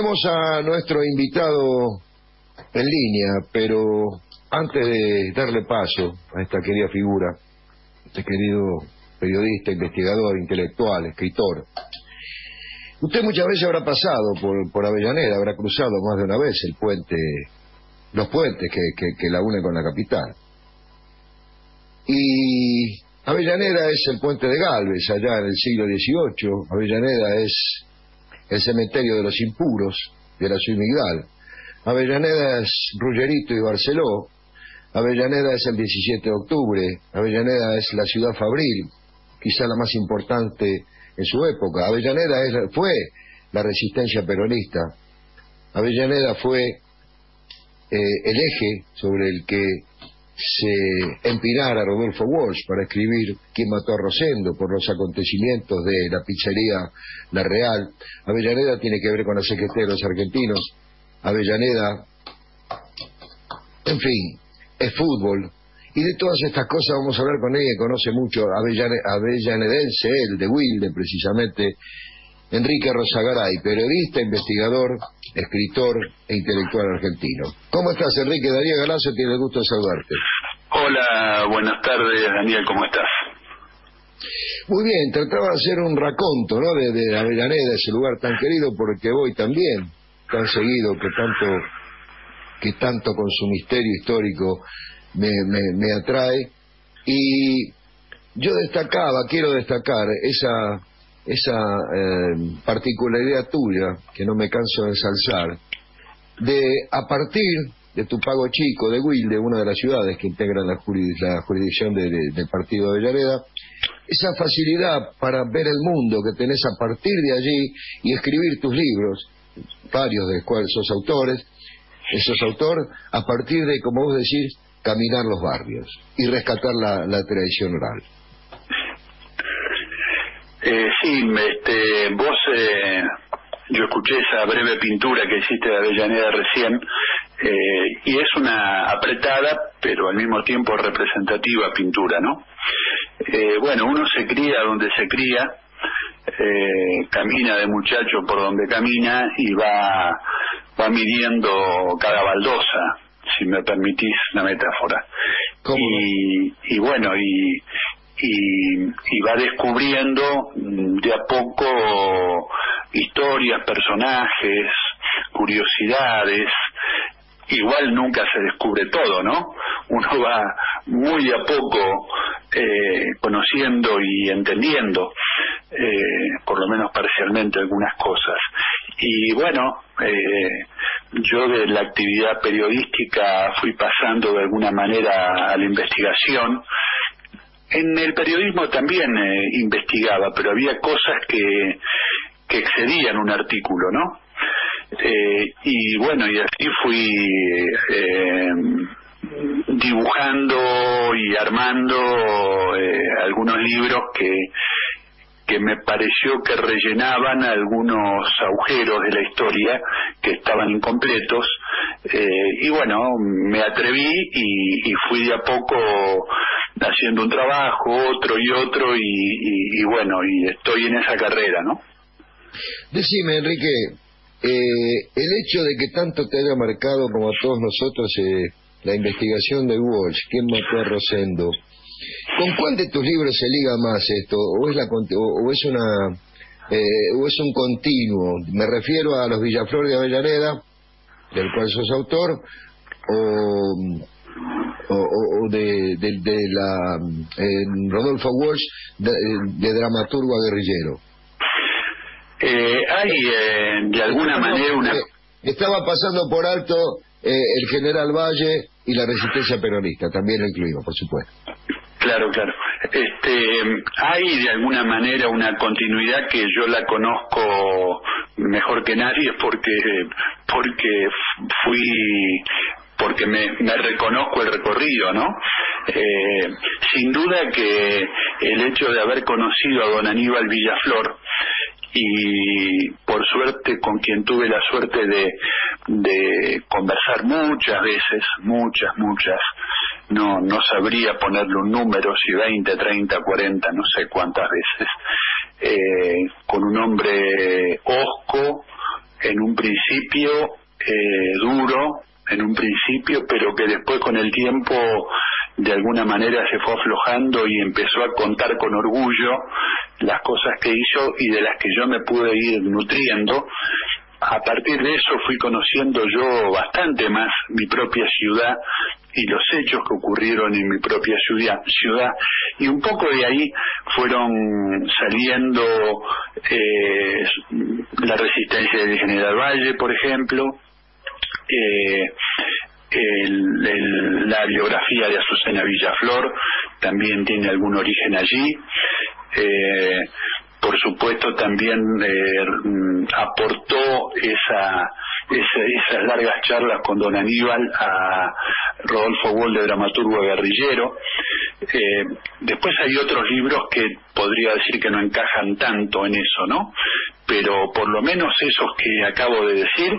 tenemos a nuestro invitado en línea, pero antes de darle paso a esta querida figura, este querido periodista, investigador, intelectual, escritor, usted muchas veces habrá pasado por Avellaneda, habrá cruzado más de una vez el puente, los puentes que la unen con la capital. Y Avellaneda es el puente de Galvez, allá en el siglo XVIII. Avellaneda es el cementerio de los impuros, de la Suimigdal. Avellaneda es Ruggerito y Barceló. Avellaneda es el 17 de octubre. Avellaneda es la ciudad fabril, quizá la más importante en su época. Avellaneda fue la resistencia peronista. Avellaneda fue el eje sobre el que se empinara Rodolfo Walsh para escribir Quién mató a Rosendo, por los acontecimientos de la pizzería La Real. Avellaneda tiene que ver con la CGT de los argentinos. Avellaneda, en fin, es fútbol. Y de todas estas cosas vamos a hablar con ella, que conoce mucho, avellanedense, él, de Wilde precisamente, Enrique Rosagaray, periodista, investigador, escritor e intelectual argentino. ¿Cómo estás, Enrique? Darío Galazo tiene el gusto de saludarte. Hola, buenas tardes, Daniel, ¿cómo estás? Muy bien, trataba de hacer un raconto, ¿no?, de Avellaneda, ese lugar tan querido, porque voy también, tan seguido, que tanto con su misterio histórico me atrae. Y yo quiero destacar esa particularidad tuya, que no me canso de ensalzar, de, a partir de tu pago chico de Wilde, una de las ciudades que integran la jurisdicción del partido de Avellaneda, esa facilidad para ver el mundo que tenés a partir de allí y escribir tus libros, varios de los cuales sos autor, a partir de, como vos decís, caminar los barrios y rescatar la tradición oral. Sí, yo escuché esa breve pintura que hiciste de Avellaneda recién, y es una apretada, pero al mismo tiempo representativa pintura, ¿no? Bueno, uno se cría donde se cría, camina de muchacho por donde camina y va midiendo cada baldosa, si me permitís la metáfora. ¿Cómo? Y bueno, y va descubriendo de a poco historias, personajes, curiosidades. Igual nunca se descubre todo, ¿no? Uno va muy a poco conociendo y entendiendo, por lo menos parcialmente, algunas cosas. Y bueno, yo de la actividad periodística fui pasando de alguna manera a la investigación. En el periodismo también investigaba, pero había cosas que excedían un artículo, ¿no? Y bueno, y así fui dibujando y armando algunos libros que me pareció que rellenaban algunos agujeros de la historia que estaban incompletos, y bueno, me atreví y fui de a poco haciendo un trabajo, otro y bueno, y estoy en esa carrera, ¿no? Decime, Enrique, el hecho de que tanto te haya marcado como a todos nosotros la investigación de Walsh, ¿Quién mató a Rosendo? ¿Con cuál de tus libros se liga más esto? ¿O es un continuo? Me refiero a Los Villaflor de Avellaneda, del cual sos autor, o de Rodolfo Walsh, de dramaturgo a guerrillero. Hay de alguna manera estaba pasando por alto el general Valle y la resistencia peronista, también lo incluimos, por supuesto. Claro. Hay de alguna manera una continuidad que yo la conozco mejor que nadie porque me reconozco el recorrido, ¿no? Sin duda que el hecho de haber conocido a don Aníbal Villaflor, y por suerte con quien tuve la suerte de conversar muchas veces, muchas, no sabría ponerle un número, si 20, 30, 40, no sé cuántas veces, con un hombre hosco, en un principio duro, en un principio, pero que después con el tiempo de alguna manera se fue aflojando y empezó a contar con orgullo las cosas que hizo y de las que yo me pude ir nutriendo. A partir de eso fui conociendo yo bastante más mi propia ciudad y los hechos que ocurrieron en mi propia ciudad, y un poco de ahí fueron saliendo la resistencia del General Valle, por ejemplo, la biografía de Azucena Villaflor también tiene algún origen allí. Por supuesto también aportó esas largas charlas con don Aníbal a Rodolfo Walsh, dramaturgo guerrillero. Después hay otros libros que podría decir que no encajan tanto en eso, ¿no? Pero por lo menos esos que acabo de decir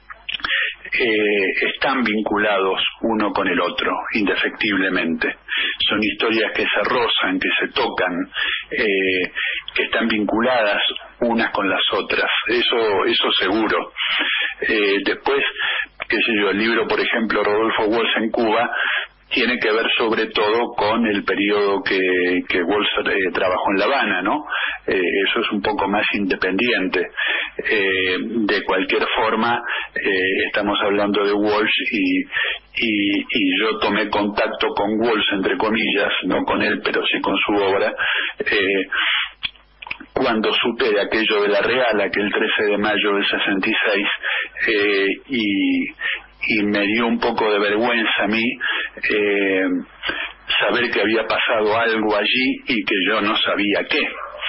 están vinculados uno con el otro, indefectiblemente. Son historias que se rozan, que se tocan, que están vinculadas unas con las otras, eso seguro. Después, qué sé yo, el libro, por ejemplo, Rodolfo Walsh en Cuba, tiene que ver sobre todo con el periodo que Walsh trabajó en La Habana, ¿no? Eso es un poco más independiente. De cualquier forma, estamos hablando de Walsh y yo tomé contacto con Walsh, entre comillas, no con él, pero sí con su obra, cuando supe de aquello de la Real, aquel 13 de mayo del 66, y me dio un poco de vergüenza a mí saber que había pasado algo allí y que yo no sabía qué.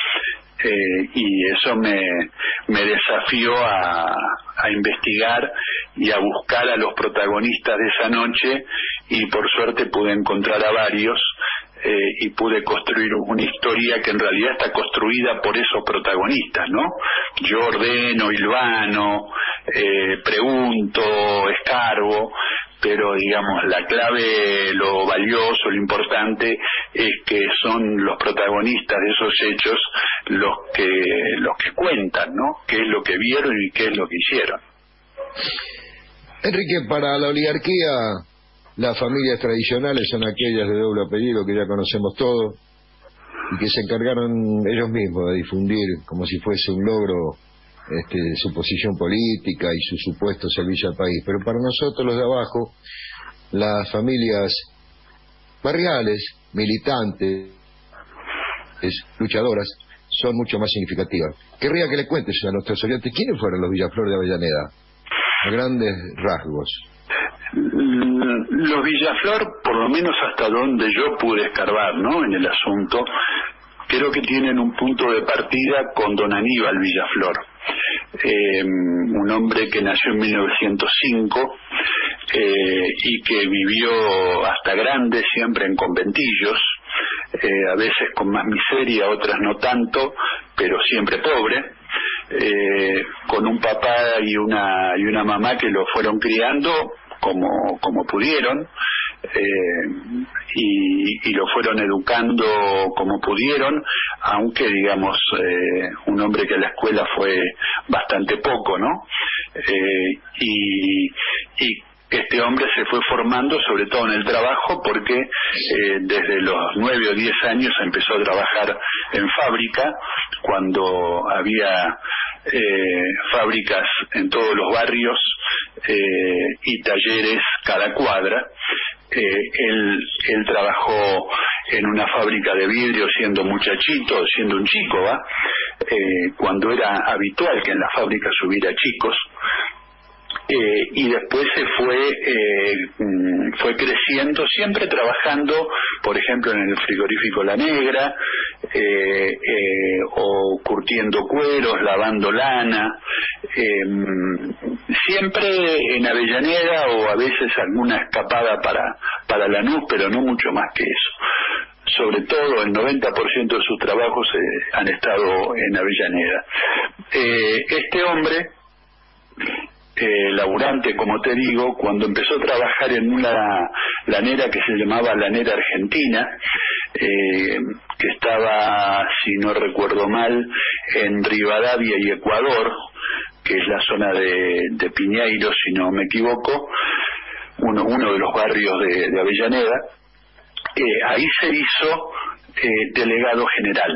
Y eso me desafió a investigar y a buscar a los protagonistas de esa noche, y por suerte pude encontrar a varios, y pude construir una historia que en realidad está construida por esos protagonistas, ¿no? Yo ordeno, hilvano, pregunto, escarbo, pero digamos la clave, lo valioso, lo importante es que son los protagonistas de esos hechos los que cuentan, ¿no? Qué es lo que vieron y qué es lo que hicieron. Enrique, para la oligarquía, las familias tradicionales son aquellas de doble apellido que ya conocemos todos y que se encargaron ellos mismos de difundir como si fuese un logro su posición política y su supuesto servicio al país. Pero para nosotros los de abajo, las familias barriales, militantes, luchadoras, son mucho más significativas. Querría que le cuentes a nuestros oyentes quiénes fueron los Villaflor de Avellaneda, a grandes rasgos. Los Villaflor, por lo menos hasta donde yo pude escarbar, ¿no?, en el asunto, creo que tienen un punto de partida con don Aníbal Villaflor, un hombre que nació en 1905 y que vivió hasta grande siempre en conventillos, a veces con más miseria, otras no tanto, pero siempre pobre, con un papá y una mamá que lo fueron criando como pudieron, y lo fueron educando como pudieron, aunque digamos un hombre que a la escuela fue bastante poco, ¿no? Y este hombre se fue formando sobre todo en el trabajo, porque desde los 9 o 10 años empezó a trabajar en fábrica, cuando había fábricas en todos los barrios y talleres cada cuadra. Él trabajó en una fábrica de vidrio siendo muchachito, siendo un chico, cuando era habitual que en las fábricas hubiera chicos. Y después se fue creciendo, siempre trabajando, por ejemplo, en el frigorífico La Negra, o curtiendo cueros, lavando lana, siempre en Avellaneda, o a veces alguna escapada para Lanús, pero no mucho más que eso. Sobre todo el 90% de sus trabajos han estado en Avellaneda. Este hombre, laburante, como te digo, cuando empezó a trabajar en una lanera que se llamaba Lanera Argentina, que estaba, si no recuerdo mal, en Rivadavia y Ecuador, que es la zona de Piñeiro, si no me equivoco, uno de los barrios de Avellaneda. Ahí se hizo delegado general.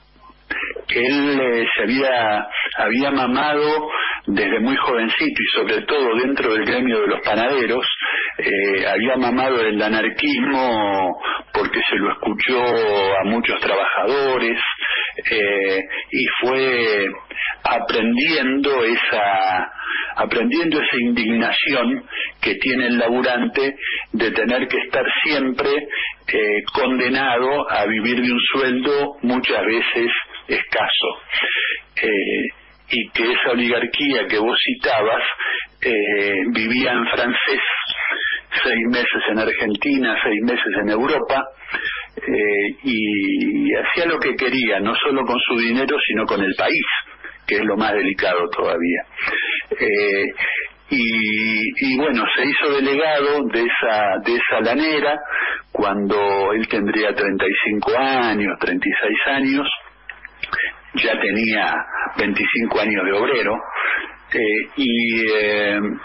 Él había mamado desde muy jovencito, y sobre todo dentro del gremio de los panaderos, había mamado el anarquismo porque se lo escuchó a muchos trabajadores, y fue aprendiendo esa indignación que tiene el laburante de tener que estar siempre condenado a vivir de un sueldo muchas veces escaso, y que esa oligarquía que vos citabas vivía en francés, 6 meses en Argentina, 6 meses en Europa, y hacía lo que quería, no solo con su dinero sino con el país, que es lo más delicado todavía. Y bueno, se hizo delegado de esa lanera cuando él tendría 35 años, 36 años, ya tenía 25 años de obrero, en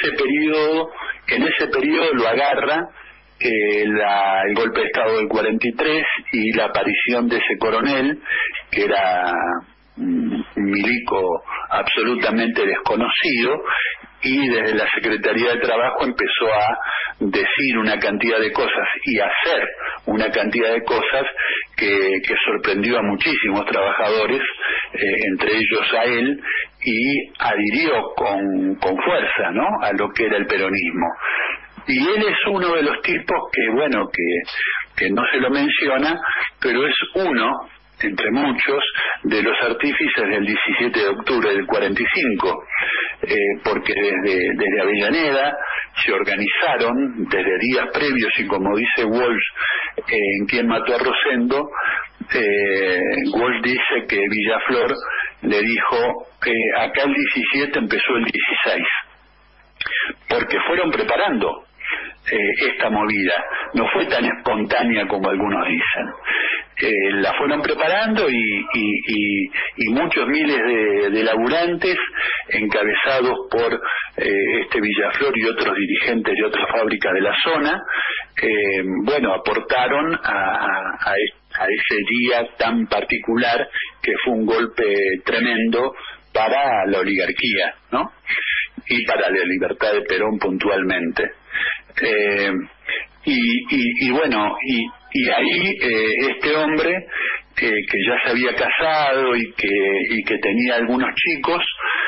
ese periodo lo agarra el golpe de Estado del 43 y la aparición de ese coronel, que era un milico absolutamente desconocido, y desde la Secretaría de Trabajo empezó a decir una cantidad de cosas y hacer una cantidad de cosas que sorprendió a muchísimos trabajadores, entre ellos a él, y adhirió con fuerza, ¿no?, a lo que era el peronismo. Y él es uno de los tipos que no se lo menciona, pero es uno entre muchos de los artífices del 17 de octubre del 45, porque desde Avellaneda se organizaron desde días previos, y como dice Walsh en Quién mató a Rosendo, Walsh dice que Villaflor le dijo acá el 17 empezó el 16, porque fueron preparando esta movida, no fue tan espontánea como algunos dicen. La fueron preparando y muchos miles de laburantes, encabezados por Villaflor y otros dirigentes de otras fábricas de la zona, aportaron a ese día tan particular, que fue un golpe tremendo para la oligarquía, ¿no?, y para la libertad de Perón puntualmente. Y ahí este hombre que ya se había casado y que tenía algunos chicos,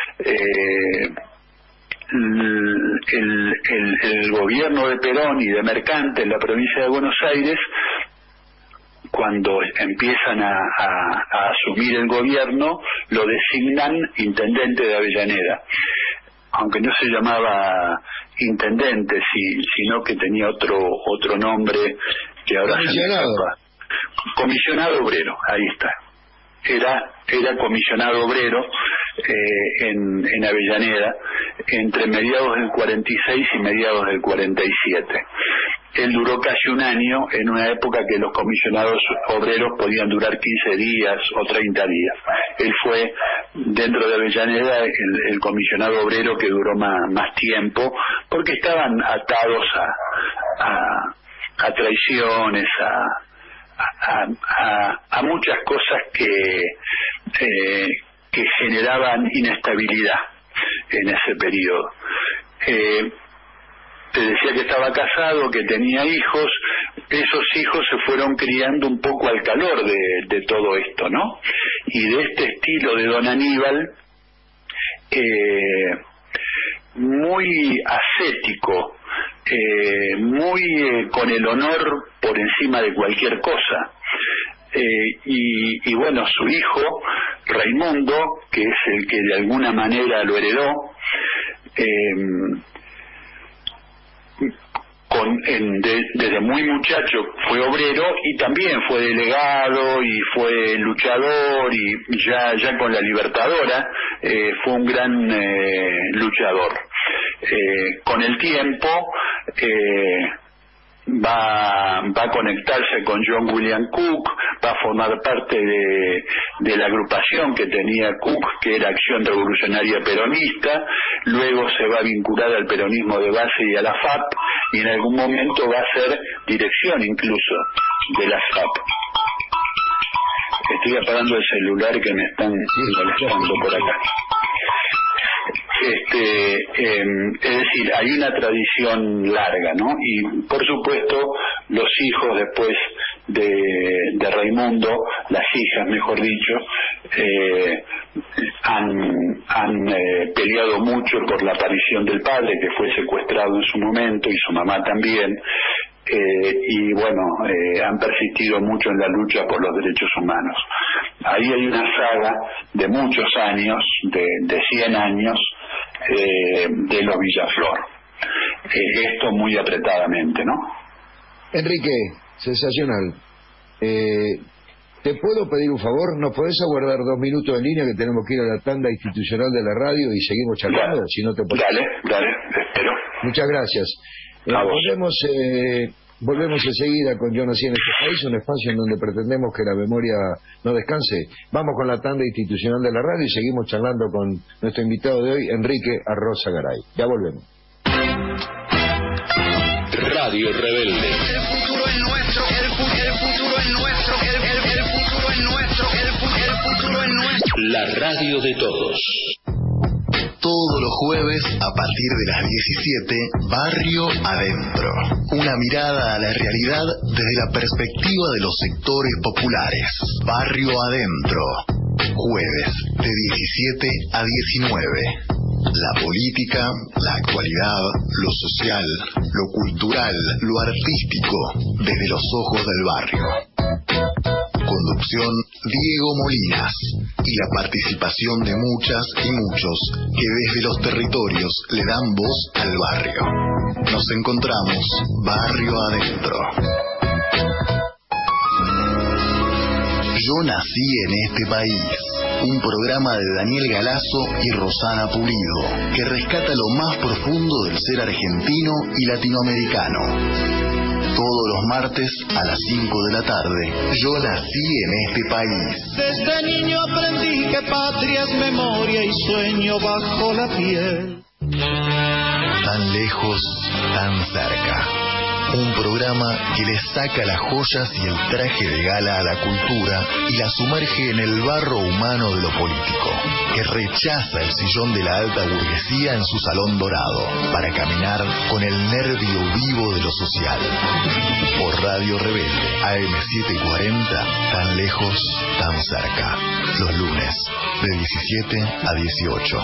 el gobierno de Perón y de Mercante en la provincia de Buenos Aires, cuando empiezan a asumir el gobierno, lo designan intendente de Avellaneda, aunque no se llamaba intendente, sino que tenía otro nombre que ahora se me escapa. Comisionado obrero, ahí está. Era comisionado obrero en Avellaneda entre mediados del 46 y mediados del 47. Él duró casi un año, en una época que los comisionados obreros podían durar 15 días o 30 días. Él fue, dentro de Avellaneda, el comisionado obrero que duró más tiempo, porque estaban atados a traiciones, a muchas cosas que generaban inestabilidad en ese periodo. Te decía que estaba casado, que tenía hijos. Esos hijos se fueron criando un poco al calor de todo esto, ¿no? Y de este estilo de don Aníbal, muy ascético, muy con el honor por encima de cualquier cosa. Y bueno, su hijo Raimundo, que es el que de alguna manera lo heredó, desde muy muchacho fue obrero y también fue delegado y fue luchador, y ya con la Libertadora fue un gran luchador. Con el tiempo va a conectarse con John William Cook, va a formar parte de la agrupación que tenía Cook, que era Acción Revolucionaria Peronista, luego se va a vincular al peronismo de base y a la FAP, y en algún momento va a ser dirección incluso de la FAP. Estoy apagando el celular que me están molestando por acá. Es decir, hay una tradición larga, ¿no? Y por supuesto los hijos después de Raimundo, las hijas mejor dicho, han peleado mucho por la aparición del padre, que fue secuestrado en su momento, y su mamá también, y bueno, han persistido mucho en la lucha por los derechos humanos. Ahí hay una saga de muchos años, de 100 años, de los Villaflor. Esto muy apretadamente, ¿no? Enrique, sensacional. ¿Te puedo pedir un favor? ¿Nos podés aguardar 2 minutos en línea, que tenemos que ir a la tanda institucional de la radio y seguimos charlando? Dale, si no te dale, espero. Muchas gracias. Volvemos enseguida con Yo Nací en este País, un espacio en donde pretendemos que la memoria no descanse. Vamos con la tanda institucional de la radio y seguimos charlando con nuestro invitado de hoy, Enrique Arroza Garay. Ya volvemos. Radio Rebelde. El futuro es nuestro, el futuro es nuestro, el futuro es nuestro, el futuro es nuestro. La radio de todos. Todos los jueves, a partir de las 17, Barrio Adentro. Una mirada a la realidad desde la perspectiva de los sectores populares. Barrio Adentro. Jueves, de 17 a 19. La política, la actualidad, lo social, lo cultural, lo artístico, desde los ojos del barrio. Conducción Diego Molinas y la participación de muchas y muchos que desde los territorios le dan voz al barrio. Nos encontramos Barrio Adentro. Yo nací en este país. Un programa de Daniel Galazo y Rosana Pulido que rescata lo más profundo del ser argentino y latinoamericano. Todos los martes a las 5 de la tarde. Yo nací en este país. Desde niño aprendí que patria es memoria y sueño bajo la piel. Tan lejos, tan cerca. Un programa que le saca las joyas y el traje de gala a la cultura y la sumerge en el barro humano de lo político, que rechaza el sillón de la alta burguesía en su salón dorado para caminar con el nervio vivo de lo social. Por Radio Rebelde, AM740, tan lejos, tan cerca. Los lunes, de 17 a 18.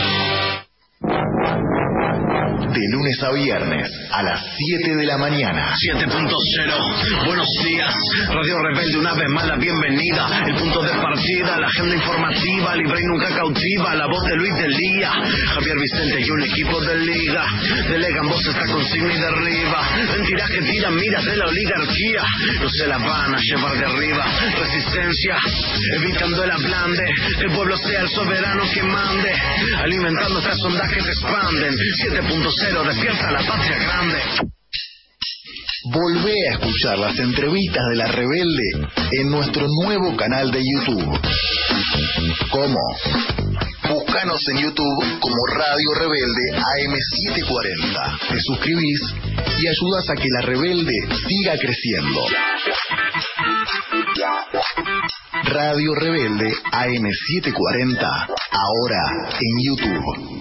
De lunes a viernes, a las 7 de la mañana. 7.0, buenos días. Radio Rebelde, una vez más la bienvenida. El punto de partida, la agenda informativa, libre y nunca cautiva. La voz de Luis del Día, Javier Vicente y un equipo de liga. Delegan voz esta consigna y derriba. Mentiras que tiran miras de la oligarquía. No se la van a llevar de arriba. Resistencia, evitando el ablande. Que el pueblo sea el soberano que mande. Alimentando estas ondas que se expanden. 7.0, despierta la patria grande. Volvé a escuchar las entrevistas de La Rebelde en nuestro nuevo canal de YouTube. ¿Cómo? Búscanos en YouTube como Radio Rebelde AM740. Te suscribís y ayudas a que La Rebelde siga creciendo. Radio Rebelde AM740, ahora en YouTube.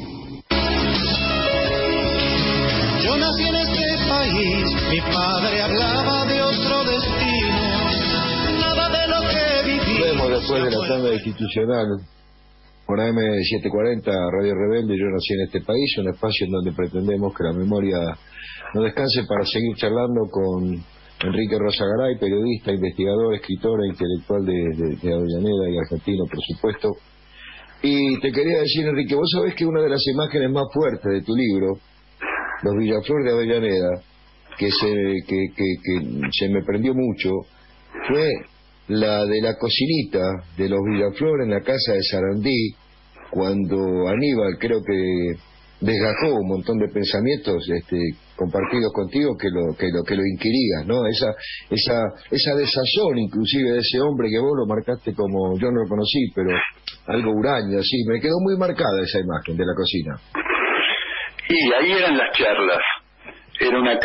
Yo nací en este país, mi padre hablaba de otro destino, nada de lo que viví. Vemos después de la tanda institucional por AM740, Radio Rebelde, Yo Nací en este País, un espacio en donde pretendemos que la memoria no descanse, para seguir charlando con Enrique Arroza Garay, periodista, investigador, escritor e intelectual de Avellaneda y argentino, por supuesto. Y te quería decir, Enrique, vos sabés que una de las imágenes más fuertes de tu libro, Los Villaflor de Avellaneda, que se me prendió mucho, fue la de la cocinita de los Villaflor en la casa de Sarandí, cuando Aníbal, creo que desgajó un montón de pensamientos compartidos contigo que lo inquirías, ¿no? Esa desazón inclusive de ese hombre que vos lo marcaste como, yo no lo conocí, pero algo huraño, así, me quedó muy marcada esa imagen de la cocina. Y ahí eran las charlas. Era una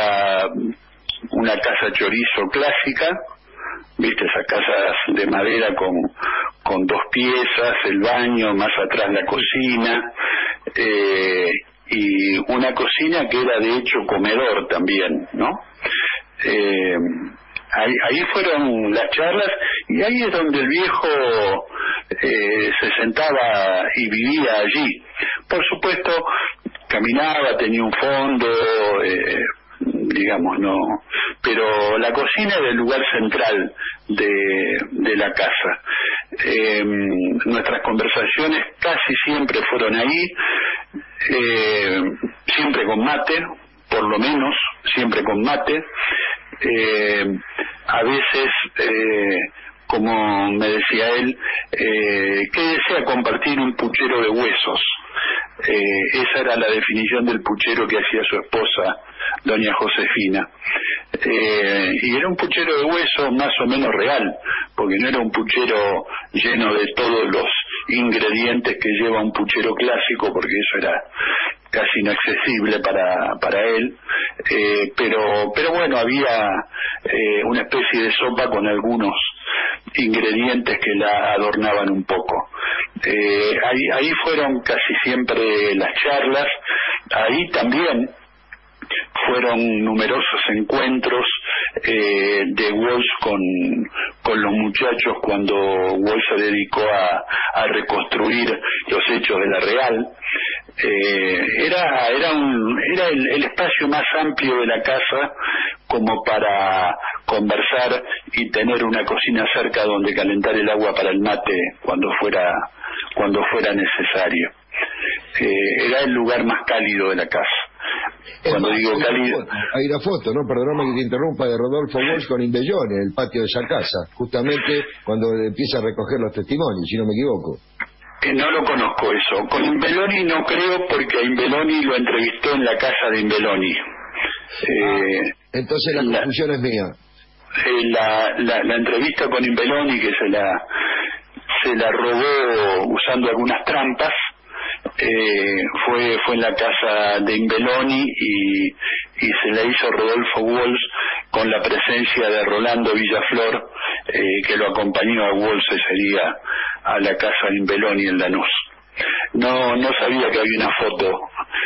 casa chorizo clásica, viste, esas casas de madera con 2 piezas, el baño, más atrás la cocina, y una cocina que era de hecho comedor también, ¿no? Ahí fueron las charlas, y ahí es donde el viejo se sentaba y vivía allí. Por supuesto, caminaba, tenía un fondo, digamos, no, pero la cocina era el lugar central de la casa. Nuestras conversaciones casi siempre fueron ahí, siempre con mate, por lo menos siempre con mate. A veces, como me decía él, que desea compartir un puchero de huesos. Esa era la definición del puchero que hacía su esposa, doña Josefina. Y era un puchero de hueso más o menos real, porque no era un puchero lleno de todos los ingredientes que lleva un puchero clásico, porque eso era casi inaccesible para él, pero bueno, había una especie de sopa con algunos ingredientes que la adornaban un poco. Ahí fueron casi siempre las charlas. Ahí también fueron numerosos encuentros de Walsh con los muchachos cuando Walsh se dedicó a reconstruir los hechos de la Real. Era el espacio más amplio de la casa como para conversar y tener una cocina cerca donde calentar el agua para el mate cuando fuera necesario. Era el lugar más cálido de la casa. Cuando digo cálido... Hay una foto, ¿no? Perdóname que te interrumpa, de Rodolfo Walsh con Imbellone en el patio de esa casa, justamente cuando empieza a recoger los testimonios, si no me equivoco. No lo conozco eso. Con Imbelloni no creo, porque a Imbelloni lo entrevistó en la casa de Imbelloni. Entonces la confusión es mía. La entrevista con Imbelloni, que se la robó usando algunas trampas, fue en la casa de Imbelloni y se la hizo Rodolfo Walsh con la presencia de Rolando Villaflor, que lo acompañó a Walsh ese día a la casa de Imbelloni en Lanús. No sabía que había una foto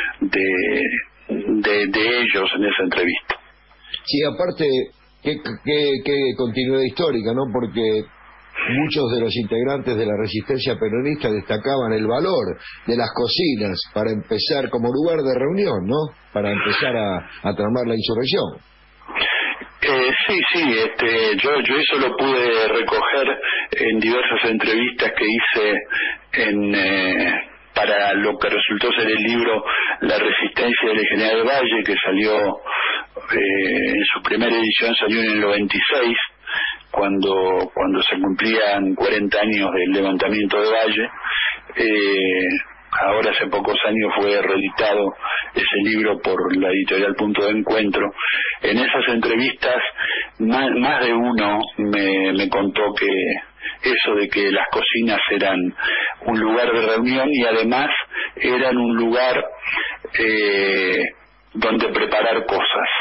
de ellos en esa entrevista. Sí, aparte, qué continuidad histórica, ¿no? Porque muchos de los integrantes de la resistencia peronista destacaban el valor de las cocinas para empezar como lugar de reunión, ¿no? Para empezar a tramar la insurrección. Sí, yo eso lo pude recoger en diversas entrevistas que hice para lo que resultó ser el libro La resistencia del General Valle, que salió en su primera edición, salió en el 96, cuando se cumplían 40 años del levantamiento de Valle. Ahora hace pocos años fue reeditado ese libro por la editorial Punto de Encuentro. En esas entrevistas más de uno me contó que eso de que las cocinas eran un lugar de reunión y además eran un lugar donde preparar cosas.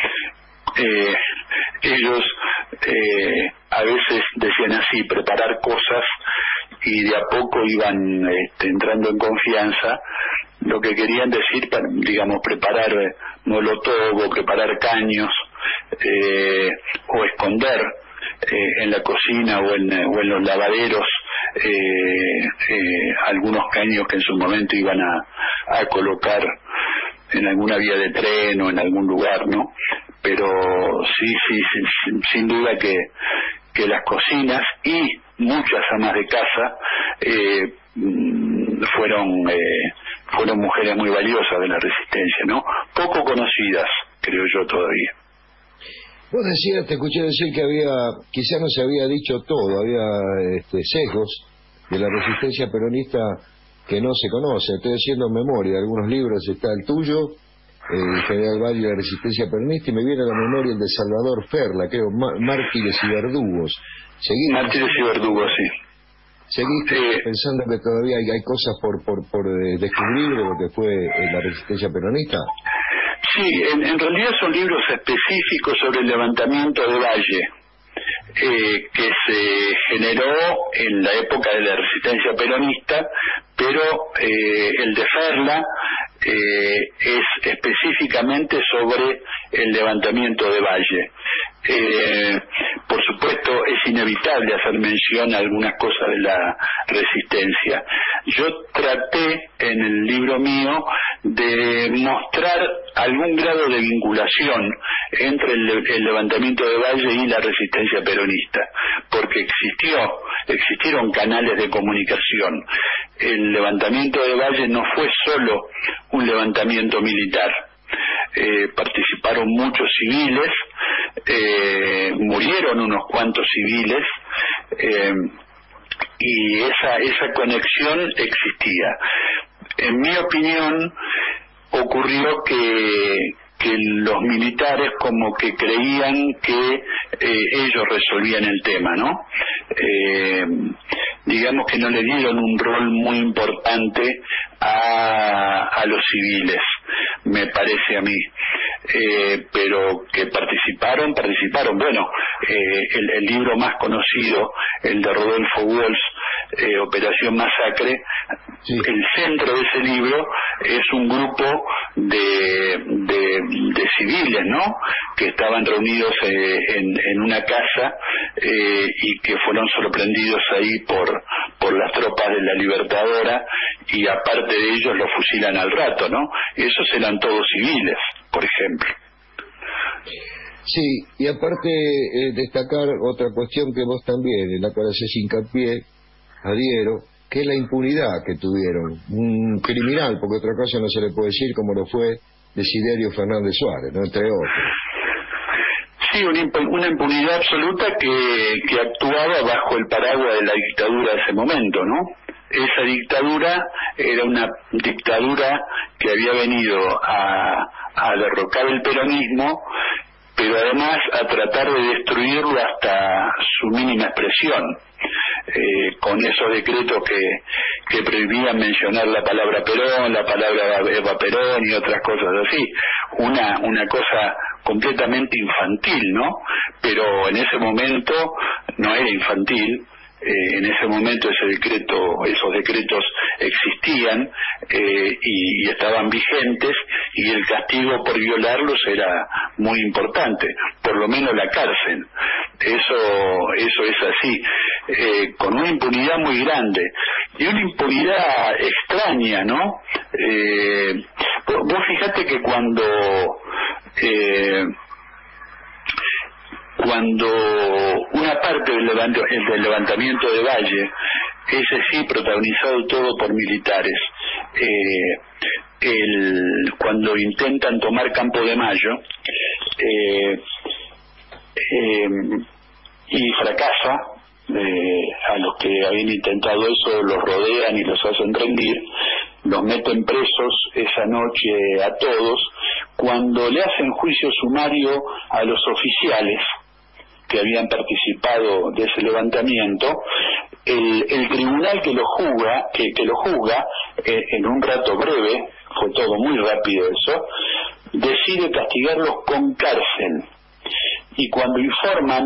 Ellos a veces decían así, preparar cosas, y de a poco iban entrando en confianza. Lo que querían decir, digamos, preparar molotov o preparar caños, o esconder en la cocina o en los lavaderos algunos caños que en su momento iban a colocar en alguna vía de tren o en algún lugar, ¿no? Pero sí, sin duda que las cocinas y muchas amas de casa fueron mujeres muy valiosas de la resistencia, ¿no? Poco conocidas, creo yo, todavía. Vos decías, te escuché decir que quizá no se había dicho todo, había sesgos de la resistencia peronista que no se conoce. Estoy haciendo memoria de algunos libros, está el tuyo, el General Valle y la Resistencia Peronista, y me viene a la memoria el de Salvador Ferla, creo, Mártires y Verdugos. Mártires y Verdugos, sí. ¿Seguís pensando que todavía hay cosas por descubrir de lo que fue la Resistencia Peronista? Sí, en realidad son libros específicos sobre el levantamiento de Valle, que se generó en la época de la Resistencia Peronista, pero el de Ferla es específicamente sobre el levantamiento de Valle. Por supuesto, es inevitable hacer mención a algunas cosas de la Resistencia. Yo traté en el libro mío de mostrar algún grado de vinculación entre el levantamiento de Valle y la Resistencia Peronista, porque existieron canales de comunicación. El levantamiento de Valle no fue solo un levantamiento militar. Participaron muchos civiles, murieron unos cuantos civiles, y esa conexión existía. En mi opinión, ocurrió que los militares como que creían que ellos resolvían el tema, ¿no? Digamos que no le dieron un rol muy importante a los civiles, me parece a mí. Pero que participaron. Bueno, el libro más conocido, el de Rodolfo Walsh, Operación Masacre, sí. El centro de ese libro es un grupo de civiles, ¿no?, que estaban reunidos en una casa y que fueron sorprendidos ahí por las tropas de la Libertadora, y aparte de ellos los fusilan al rato, ¿no? Esos eran todos civiles, por ejemplo. Sí, y aparte destacar otra cuestión que vos también, en la cual haces hincapié, adhiero, que es la impunidad que tuvieron. Un criminal, porque otra cosa no se le puede decir, como lo fue Desiderio Fernández Suárez, ¿no?, entre otros. Sí, una impunidad absoluta que actuaba bajo el paraguas de la dictadura de ese momento, ¿no? Esa dictadura era una dictadura que había venido a derrocar el peronismo, pero además a tratar de destruirlo hasta su mínima expresión, con esos decretos que prohibían mencionar la palabra Perón, la palabra Eva Perón y otras cosas así. Una cosa completamente infantil, ¿no? Pero en ese momento no era infantil. En ese momento esos decretos existían y estaban vigentes, y el castigo por violarlos era muy importante, por lo menos la cárcel. Eso es así, con una impunidad muy grande y una impunidad extraña, ¿no? Vos fíjate que cuando una parte del levantamiento de Valle, ese sí protagonizado todo por militares, cuando intentan tomar Campo de Mayo y fracasa, a los que habían intentado eso los rodean y los hacen rendir, los meten presos esa noche a todos. Cuando le hacen juicio sumario a los oficiales que habían participado de ese levantamiento, el tribunal que lo juzga en un rato breve, fue todo muy rápido eso, decide castigarlos con cárcel. Y cuando informan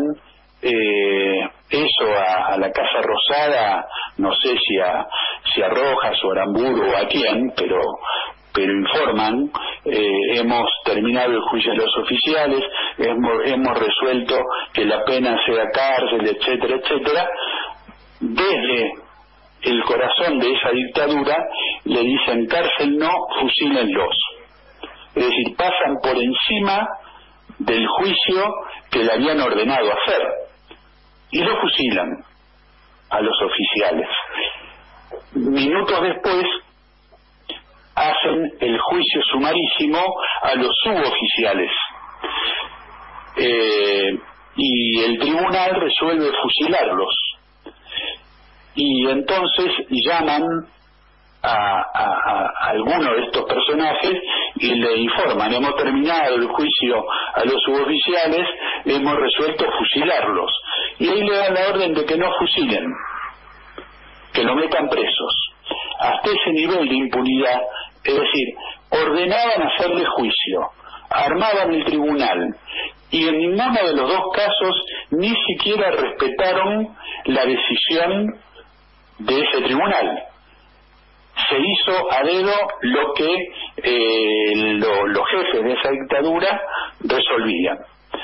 eso a la Casa Rosada, no sé si a Rojas o a Aramburu o a quién, pero informan, hemos terminado el juicio de los oficiales, hemos resuelto que la pena sea cárcel, etcétera, etcétera. Desde el corazón de esa dictadura le dicen: cárcel no, fusílenlos. Es decir, pasan por encima del juicio que le habían ordenado hacer y lo fusilan a los oficiales. Minutos después hacen el juicio sumarísimo a los suboficiales, y el tribunal resuelve fusilarlos, y entonces llaman a alguno de estos personajes y le informan: hemos terminado el juicio a los suboficiales, hemos resuelto fusilarlos. Y ahí le dan la orden de que no fusilen, que lo metan presos. Hasta ese nivel de impunidad, es decir, ordenaban hacerle juicio, armaban el tribunal, y en ninguno de los dos casos ni siquiera respetaron la decisión de ese tribunal. Se hizo a dedo lo que los jefes de esa dictadura resolvían.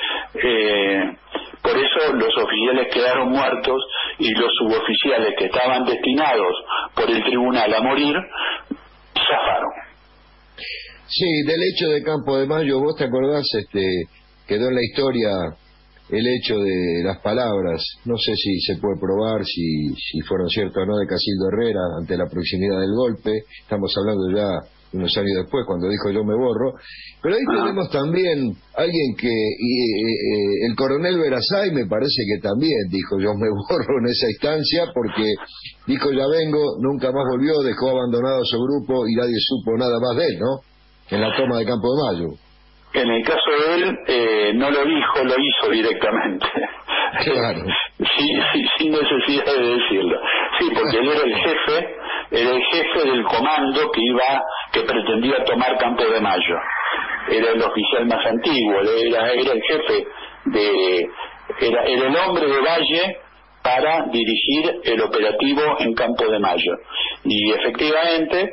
Por eso los oficiales quedaron muertos y los suboficiales que estaban destinados por el tribunal a morir zafaron. Sí, del hecho de Campo de Mayo, ¿vos te acordás? Quedó en la historia el hecho de las palabras, no sé si se puede probar si fueron ciertas o no, de Casildo Herrera ante la proximidad del golpe. Estamos hablando ya unos años después, cuando dijo yo me borro. Pero ahí tenemos también alguien que, el coronel Verasay me parece que también dijo yo me borro en esa instancia, porque dijo ya vengo, nunca más volvió, dejó abandonado a su grupo y nadie supo nada más de él, ¿no? En la toma de Campo de Mayo. En el caso de él, no lo dijo, lo hizo directamente. Claro. Sí, sin necesidad de decirlo. Sí, porque él era el jefe del comando que pretendía tomar Campo de Mayo. Era el oficial más antiguo, era el jefe era el hombre de Valle para dirigir el operativo en Campo de Mayo. Y efectivamente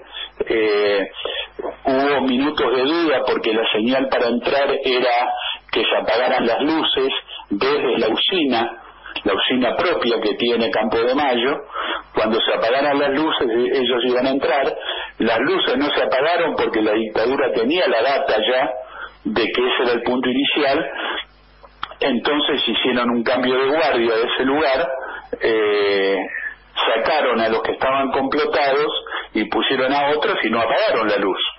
hubo minutos de duda, porque la señal para entrar era que se apagaran las luces desde la usina propia que tiene Campo de Mayo. Cuando se apagaran las luces ellos iban a entrar. Las luces no se apagaron porque la dictadura tenía la data ya de que ese era el punto inicial. Entonces hicieron un cambio de guardia de ese lugar, sacaron a los que estaban complotados y pusieron a otros y no apagaron la luz.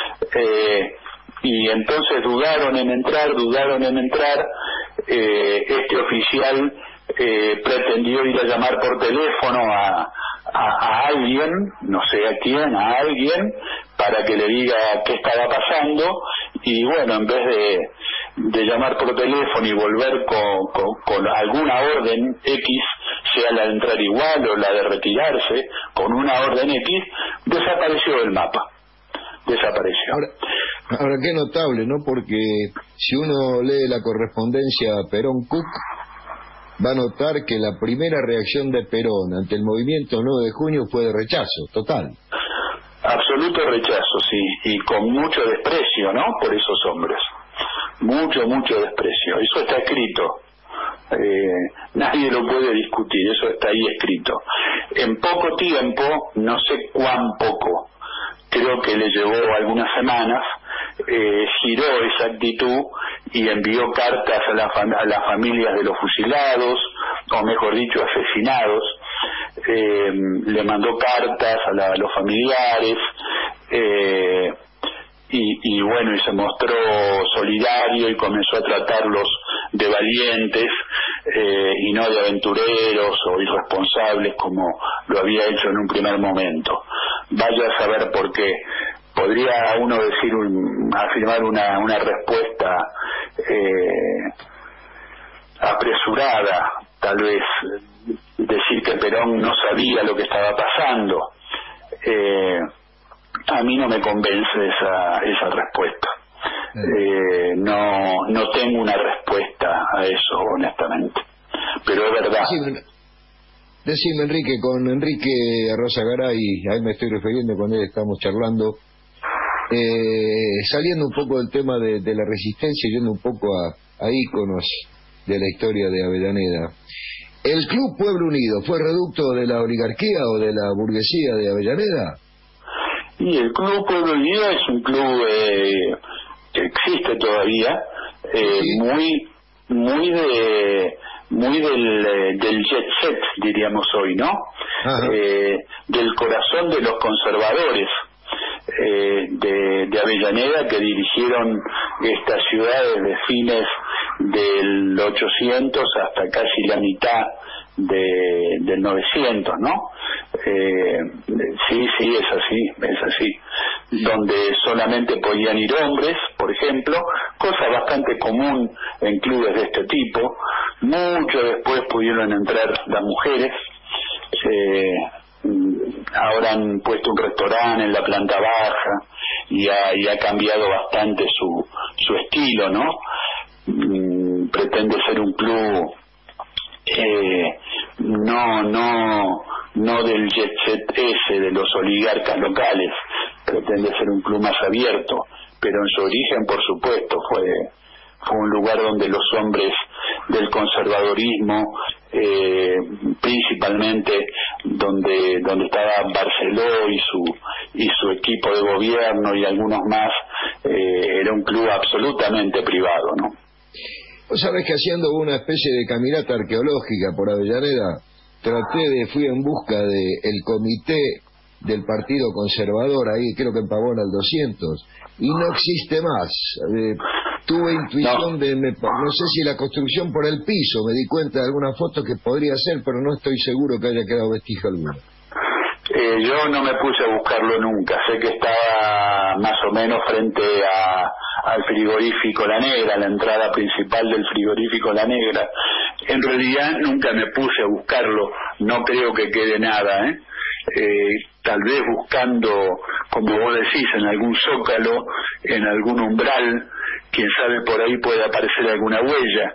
Y entonces dudaron en entrar. Este oficial pretendió ir a llamar por teléfono a alguien, no sé a quién, para que le diga qué estaba pasando, y bueno, en vez de llamar por teléfono y volver con alguna orden X, sea la de entrar igual o la de retirarse, con una orden X, desapareció del mapa. Desapareció. Ahora qué notable, ¿no? Porque si uno lee la correspondencia Perón-Cook, va a notar que la primera reacción de Perón ante el movimiento 9 de junio fue de rechazo, total. Absoluto rechazo, sí, y con mucho desprecio, ¿no? Por esos hombres. Mucho desprecio. Eso está escrito. Nadie lo puede discutir, eso está ahí escrito. En poco tiempo, no sé cuán poco, creo que le llevó algunas semanas, giró esa actitud y envió cartas a las familias de los fusilados, o mejor dicho, asesinados. Le mandó cartas a los familiares, y bueno, y se mostró solidario y comenzó a tratarlos de valientes y no de aventureros o irresponsables como lo había hecho en un primer momento. Vaya a saber por qué. Podría uno decir, afirmar una respuesta apresurada, tal vez decir que Perón no sabía lo que estaba pasando. A mí no me convence esa respuesta. No tengo una respuesta a eso, honestamente, pero es verdad. Decime, Enrique, con Enrique Arrozagaray, ahí me estoy refiriendo, con él estamos charlando, saliendo un poco del tema de la resistencia, yendo un poco a íconos de la historia de Avellaneda. ¿El Club Pueblo Unido fue reducto de la oligarquía o de la burguesía de Avellaneda? Y el Club Pueblo Unido es un club que existe todavía, ¿sí? muy del jet set, diríamos hoy, ¿no? Del corazón de los conservadores de Avellaneda, que dirigieron esta ciudad desde fines del 800 hasta casi la mitad del 900, ¿no? Sí, es así, donde solamente podían ir hombres, por ejemplo, cosa bastante común en clubes de este tipo. Mucho después pudieron entrar las mujeres. Ahora han puesto un restaurante en la planta baja y ha cambiado bastante su estilo, ¿no? Pretende ser un club no del jet set ese de los oligarcas locales, pretende ser un club más abierto, pero en su origen, por supuesto, fue un lugar donde los hombres del conservadorismo, principalmente donde estaba Barceló y su equipo de gobierno y algunos más, era un club absolutamente privado, ¿no? Vos sabés que haciendo una especie de caminata arqueológica por Avellaneda, fui en busca del comité del Partido Conservador, ahí creo que en Pavón al 200, y no existe más. Tuve intuición no sé si la construcción por el piso, me di cuenta de alguna foto que podría ser, pero no estoy seguro que haya quedado vestigio alguno. Yo no me puse a buscarlo nunca, sé que estaba más o menos frente al frigorífico La Negra, la entrada principal del frigorífico La Negra. En realidad nunca me puse a buscarlo, no creo que quede nada, tal vez buscando, como vos decís, en algún zócalo, en algún umbral, quién sabe, por ahí puede aparecer alguna huella,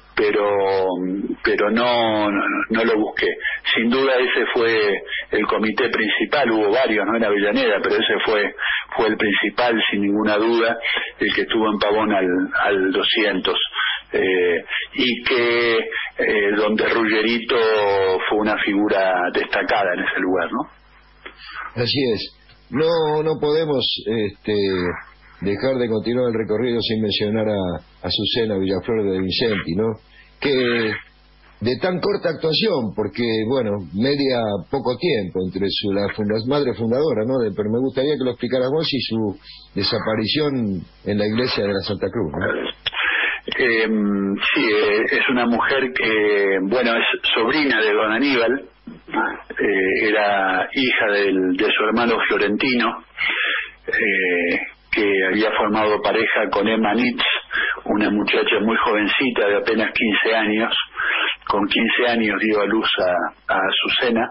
pero no lo busqué. Sin duda ese fue el comité principal, hubo varios, no en Avellaneda, pero ese fue el principal, sin ninguna duda, el que estuvo en Pavón al 200, y que donde Ruggerito fue una figura destacada en ese lugar, ¿no? Así es. No podemos dejar de continuar el recorrido sin mencionar a Azucena Villaflor de Vicenti, ¿no? Que de tan corta actuación, porque, bueno, media poco tiempo entre la madre fundadora, ¿no? Pero me gustaría que lo explicaras vos y su desaparición en la iglesia de la Santa Cruz, ¿no? Sí, es una mujer que, bueno, es sobrina de don Aníbal, era hija de su hermano Florentino, que había formado pareja con Emma Nitz, una muchacha muy jovencita de apenas 15 años. Con 15 años dio a luz a Azucena.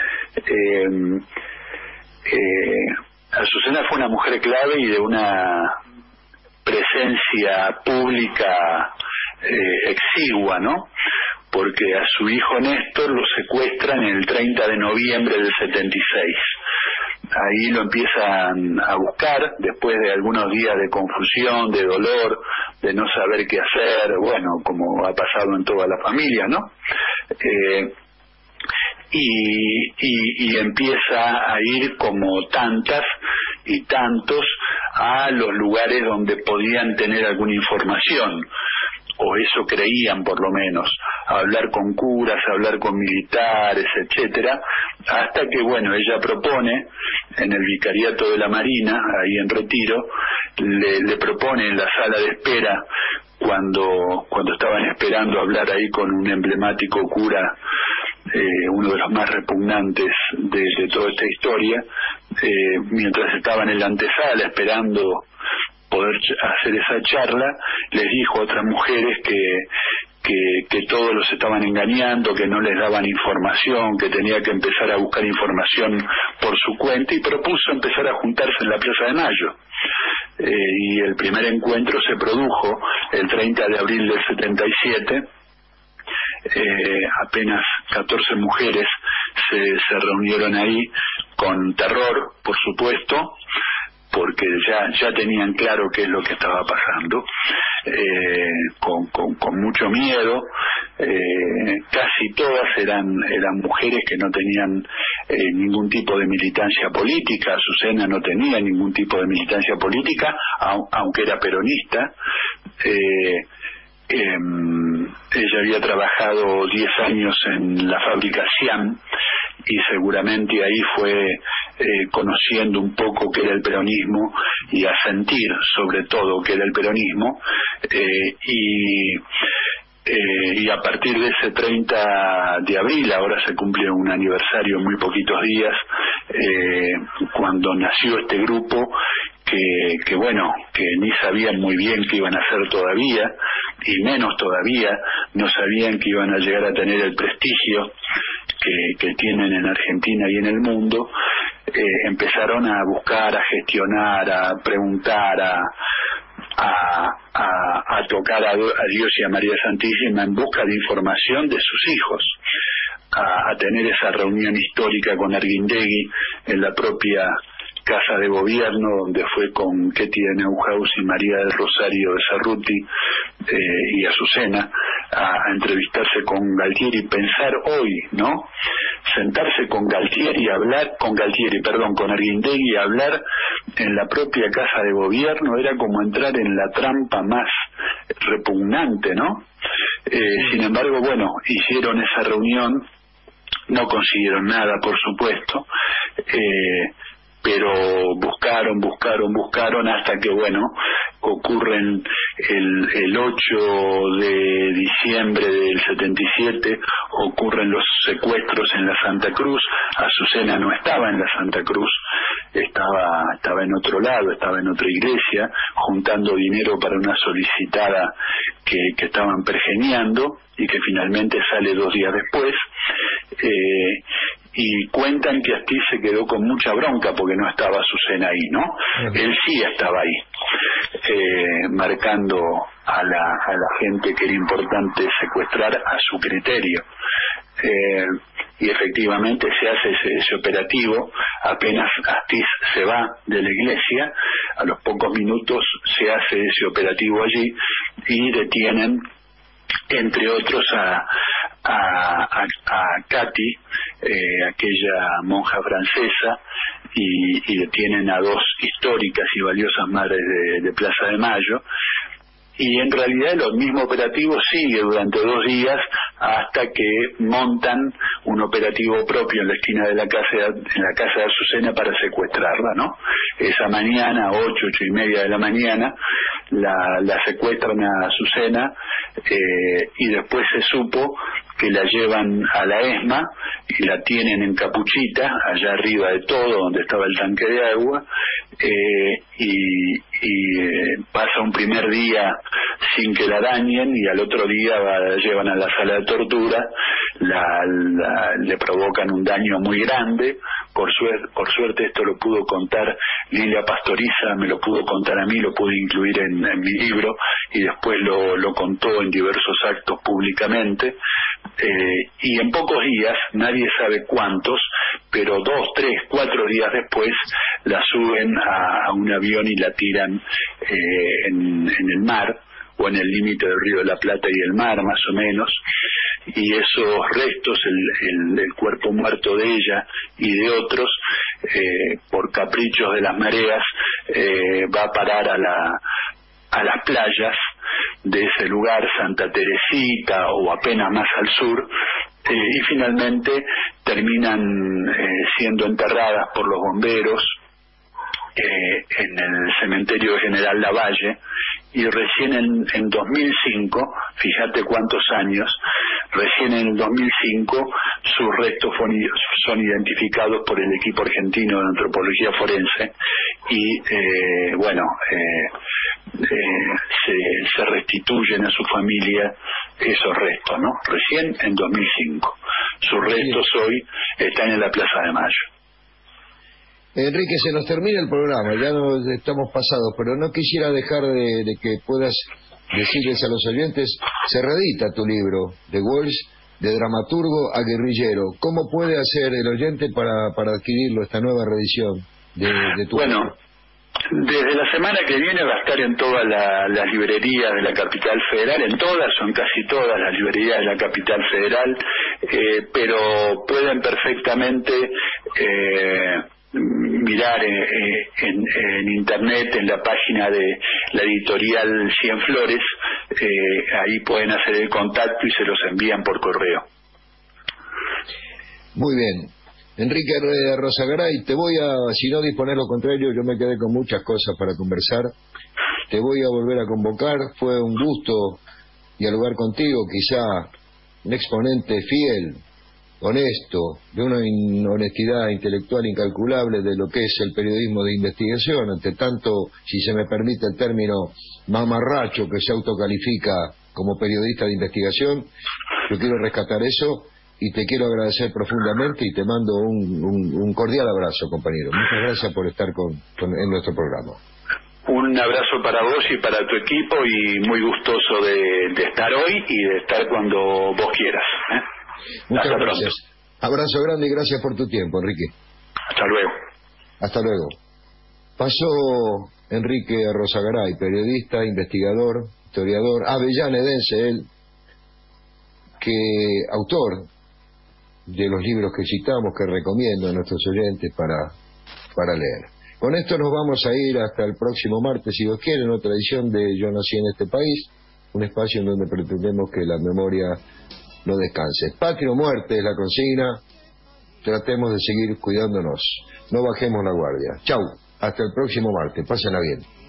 Azucena fue una mujer clave y de una presencia pública exigua, ¿no? Porque a su hijo Néstor lo secuestran el 30 de noviembre del 76. Ahí lo empiezan a buscar, después de algunos días de confusión, de dolor, de no saber qué hacer, bueno, como ha pasado en toda la familia, ¿no? Y empieza a ir como tantas y tantos a los lugares donde podían tener alguna información, o eso creían por lo menos, a hablar con curas, a hablar con militares, etcétera, hasta que, bueno, ella propone en el Vicariato de la Marina, ahí en Retiro, le propone en la sala de espera, cuando estaban esperando hablar ahí con un emblemático cura, uno de los más repugnantes de toda esta historia, mientras estaban en la antesala esperando poder hacer esa charla, les dijo a otras mujeres que todos los estaban engañando, que no les daban información, que tenía que empezar a buscar información por su cuenta, y propuso empezar a juntarse en la Plaza de Mayo. Y el primer encuentro se produjo el 30 de abril del 77. Apenas 14 mujeres se reunieron ahí, con terror, por supuesto, porque ya tenían claro qué es lo que estaba pasando, con mucho miedo. Casi todas eran mujeres que no tenían ningún tipo de militancia política. Azucena no tenía ningún tipo de militancia política, aunque era peronista. Ella había trabajado 10 años en la fábrica Siam y seguramente ahí fue conociendo un poco qué era el peronismo y a sentir sobre todo qué era el peronismo, y a partir de ese 30 de abril, ahora se cumple un aniversario en muy poquitos días, cuando nació este grupo, que bueno, que ni sabían muy bien qué iban a hacer todavía, y menos todavía no sabían que iban a llegar a tener el prestigio que tienen en Argentina y en el mundo. Empezaron a buscar, a gestionar, a preguntar, a tocar a Dios y a María Santísima en busca de información de sus hijos, a tener esa reunión histórica con Arguindegui en la propia Casa de Gobierno, donde fue con Ketty de Neuhaus y María del Rosario de Cerruti y Azucena, a entrevistarse con Galtieri y pensar hoy, ¿no? Sentarse con Galtieri y hablar, con Arguindegui y hablar en la propia Casa de Gobierno era como entrar en la trampa más repugnante, ¿no? Sin embargo, bueno, hicieron esa reunión, no consiguieron nada, por supuesto, pero buscaron hasta que, bueno, ocurren el 8 de diciembre del 77, ocurren los secuestros en la Santa Cruz. Azucena no estaba en la Santa Cruz, estaba en otro lado, estaba en otra iglesia, juntando dinero para una solicitada que estaban pergeñando y que finalmente sale 2 días después. Y cuentan que Astiz se quedó con mucha bronca porque no estaba Azucena ahí, ¿no? Él sí estaba ahí, marcando a la gente que era importante secuestrar a su criterio. Y efectivamente se hace ese operativo. Apenas Astiz se va de la iglesia, a los pocos minutos se hace ese operativo allí y detienen, entre otros, a Katy, aquella monja francesa, y detienen a 2 históricas y valiosas madres de Plaza de Mayo. Y en realidad el mismo operativo sigue durante 2 días hasta que montan un operativo propio en la esquina de la casa de Azucena para secuestrarla, ¿no? Esa mañana, 8:30 de la mañana, la secuestran a Azucena, y después se supo que la llevan a la ESMA y la tienen en Capuchita, allá arriba de todo, donde estaba el tanque de agua, y pasa un primer día sin que la dañen, y al otro día la llevan a la sala de tortura, le provocan un daño muy grande. Por suerte esto lo pudo contar Lilia Pastoriza, me lo pudo contar a mí, lo pude incluir en mi libro, y después lo contó en diversos actos públicamente. Y en pocos días, nadie sabe cuántos, pero 2, 3, 4 días después la suben a un avión y la tiran en el mar, o en el límite del Río de la Plata y el mar, más o menos. Y esos restos, el cuerpo muerto de ella y de otros, por caprichos de las mareas, va a parar a las playas de ese lugar, Santa Teresita o apenas más al sur, y finalmente terminan siendo enterradas por los bomberos en el cementerio de General Lavalle. Y recién en 2005, fíjate cuántos años, recién en el 2005 sus restos son identificados por el equipo argentino de antropología forense y se restituyen a su familia esos restos, ¿no? Recién en 2005. Sus restos hoy están en la Plaza de Mayo. Enrique, se nos termina el programa, ya nos estamos pasados, pero no quisiera dejar de que puedas decirles a los oyentes, se reedita tu libro, The Walls, de dramaturgo a guerrillero. ¿Cómo puede hacer el oyente para adquirirlo, esta nueva reedición de tu libro? Desde la semana que viene va a estar en todas las librerías de la capital federal, en todas, son casi todas las librerías de la capital federal, pero pueden perfectamente mirar en internet, en la página de la editorial Cienflores, ahí pueden hacer el contacto y se los envían por correo. Muy bien. Enrique Rosagaray, te voy a, si no disponer lo contrario, yo me quedé con muchas cosas para conversar, te voy a volver a convocar, fue un gusto dialogar contigo, quizá un exponente fiel, honesto, de una honestidad intelectual incalculable de lo que es el periodismo de investigación, ante tanto, si se me permite el término, mamarracho que se autocalifica como periodista de investigación. Yo quiero rescatar eso y te quiero agradecer profundamente y te mando un cordial abrazo, compañero. Muchas gracias por estar en nuestro programa. Un abrazo para vos y para tu equipo, y muy gustoso de estar hoy y de estar cuando vos quieras. Muchas Hasta gracias. Pronto. Abrazo grande y gracias por tu tiempo, Enrique. Hasta luego. Hasta luego. Pasó Enrique Arrozagaray, periodista, investigador, historiador, avellanedense él, autor de los libros que citamos, que recomiendo a nuestros oyentes para leer. Con esto nos vamos a ir hasta el próximo martes, si Dios quiere, en otra edición de Yo Nací en este País, un espacio en donde pretendemos que la memoria no descanse. Patria o muerte es la consigna. Tratemos de seguir cuidándonos. No bajemos la guardia. Chau. Hasta el próximo martes. Pásenla bien.